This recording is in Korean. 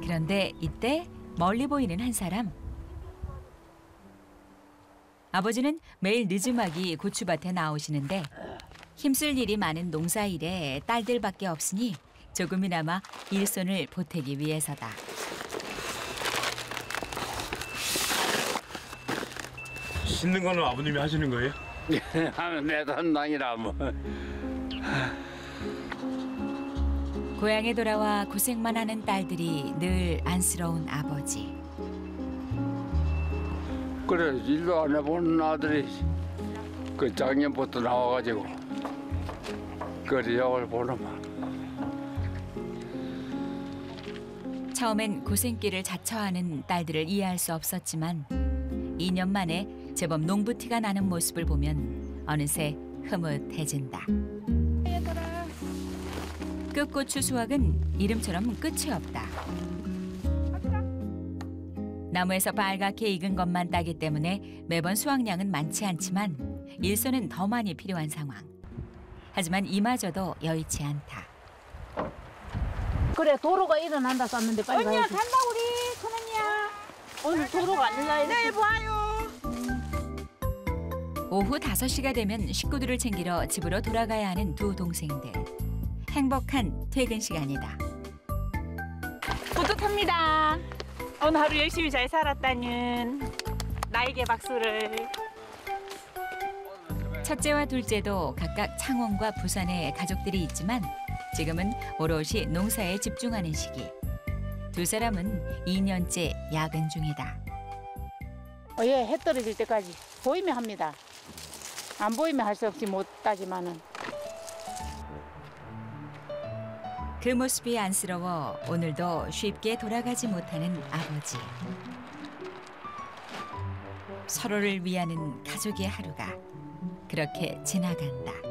그런데 이때 멀리 보이는 한 사람. 아버지는 매일 늦음하기 고추밭에 나오시는데 힘쓸 일이 많은 농사일에 딸들밖에 없으니 조금이나마 일손을 보태기 위해서다. 씻는 거는 아버님이 하시는 거예요? 내 담당이라 뭐. 고향에 돌아와 고생만 하는 딸들이 늘 안쓰러운 아버지. 그래 일도 안 해보는 아들이 그 작년부터 나와가지고 그리 역을 보는만. 처음엔 고생길을 자처하는 딸들을 이해할 수 없었지만 2년 만에 제법 농부티가 나는 모습을 보면 어느새 흐뭇해진다. 끝고추 수확은 이름처럼 끝이 없다. 나무에서 빨갛게 익은 것만 따기 때문에 매번 수확량은 많지 않지만 일손은 더 많이 필요한 상황. 하지만 이마저도 여의치 않다. 그래 도로가 일어난다 쌌는데 빨리 언니야 가야지. 간다 우리 큰언니야. 오늘 도로가 안 일어나야 내일 봐요. 오후 5시가 되면 식구들을 챙기러 집으로 돌아가야 하는 두 동생들. 행복한 퇴근 시간이다. 뿌듯합니다. 오늘 하루 열심히 잘 살았다는 나에게 박수를. 첫째와 둘째도 각각 창원과 부산에 가족들이 있지만 지금은 오롯이 농사에 집중하는 시기. 두 사람은 2년째 야근 중이다. 예, 해 떨어질 때까지 보이면 합니다. 안 보이면 할 수 없지 못하지만은. 그 모습이 안쓰러워 오늘도 쉽게 돌아가지 못하는 아버지. 서로를 위하는 가족의 하루가 그렇게 지나간다.